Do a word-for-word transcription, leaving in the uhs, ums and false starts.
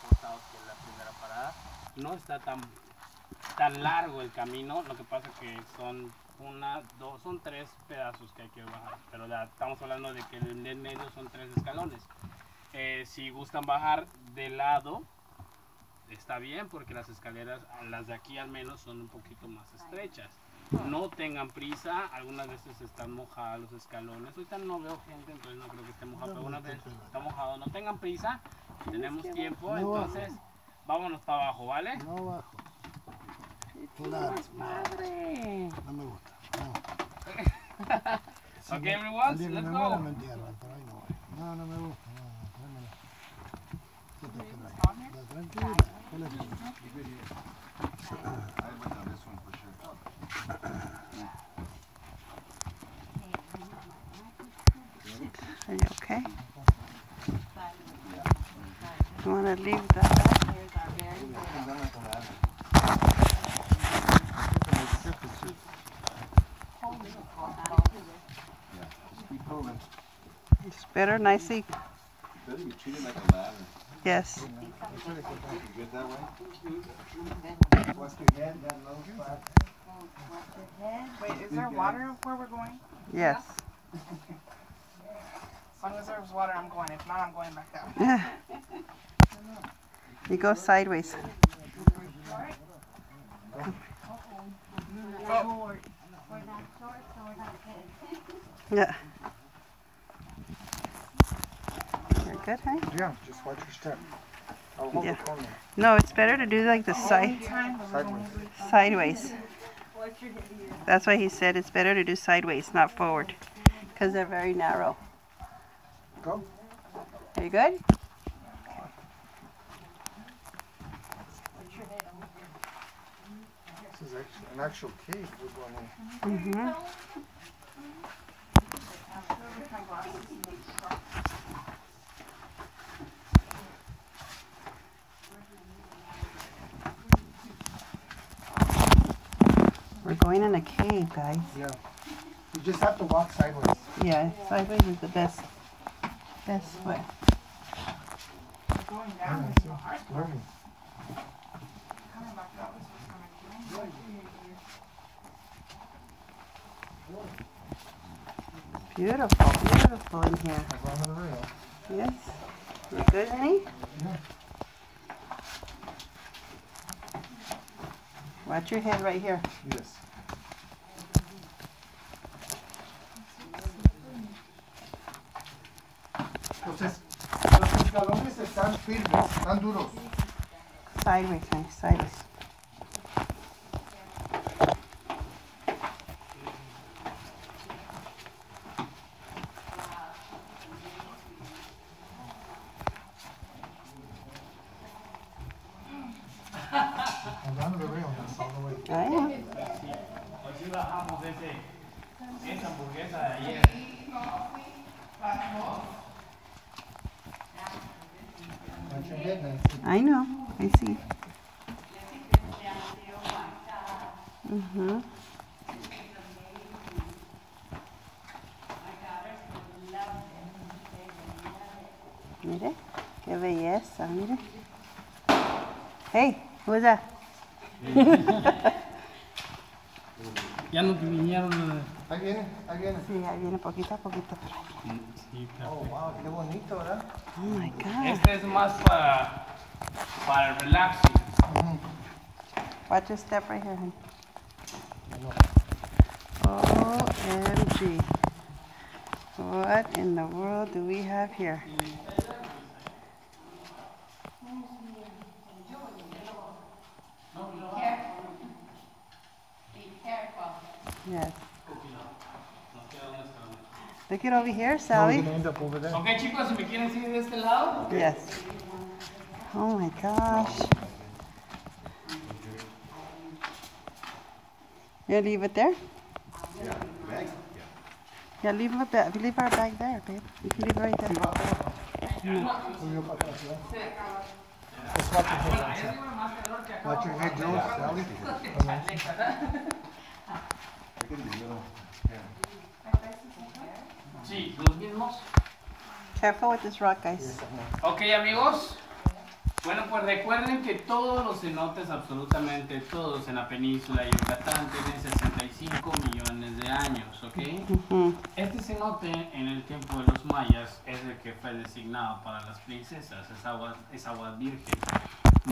Posados, que es la primera parada. No está tan, tan largo el camino, lo que pasa que son una, dos, son tres pedazos que hay que bajar, pero ya estamos hablando de que el en medio son tres escalones. Eh, si gustan bajar de lado, está bien, porque las escaleras, las de aquí al menos, son un poquito más estrechas. No tengan prisa, algunas veces están mojados los escalones. Ahorita no veo gente, entonces no creo que esté mojado, pero algunas veces está mojado. No tengan prisa, tenemos tiempo, entonces vámonos para abajo, ¿vale? No bajo. Claro. Madre. No me gusta. No. Ok, everyone, Digo, let's me go. muero, me entierran, pero ahí no voy. No, no me gusta. No, no, tráemela. Quédate por ahí. Ya, tranquila. Ponle aquí. Are you okay? You want to leave that back? It's better, nicely. Better you treat it like a ladder. Yes. You good that way? What's your head, that low spot? Wait, is there water where we're going? Yes. As long as there's water, I'm going. If not, I'm going back down. You go sideways. Oh. Yeah. You're good, huh? Yeah, just watch your step. I'll hold Yeah. the corner. No, it's better to do like the side, Sideways. sideways. That's why he said it's better to do sideways, not forward, because they're very narrow. Go. Are you good? This is actually an actual cave we're going in. Mm-hmm. We're going in a cave, guys. Yeah. You just have to walk sideways. Yeah, sideways is the best, best way. Going Yeah, down. so it's learning. Coming back up is what's coming. Beautiful, beautiful in here. Like on the rail. Yes. You good, honey? Yeah. Watch your head right here. Yes. Entonces, los escalones están firmes, están duros. Sideways, honey, sideways. And on the rail, that's all the way. I know. Hoy sí bajamos ese, esa hamburguesa de ayer. Watch your head, Nancy. I know. I see. Mm-hmm. Mire, qué belleza, mire. Hey, who is that? Ya no te vinieron. Ahí viene, ahí viene. Sí, ahí viene poquito a poquito. Sí, Oh, wow, qué bonito, ¿verdad? Oh my God. este es más para, para el relaxing. Ujú. Watch your step right here, honey. O M G. What in the world do we have here? Yes. Look it over here, We're Sally. gonna end up over there. Ok, chicos, si me quieren seguir de este lado. Yes. Oh my gosh. You leave it there? Yeah, bag? Yeah, leave it back. Leave our bag there, babe. You can leave it right there. Let's watch your head, Nancy. Watch your head, Joe, Sally. Oh, Nancy. I can do little. Sí, los mismos. Careful with this rock, guys. Ok, amigos. Bueno, pues recuerden que todos los cenotes, absolutamente todos en la península de Yucatán, tienen sesenta y cinco millones de años, ¿ok? Ujú. Este cenote en el tiempo de los mayas es el que fue designado para las princesas, es agua, es agua virgen.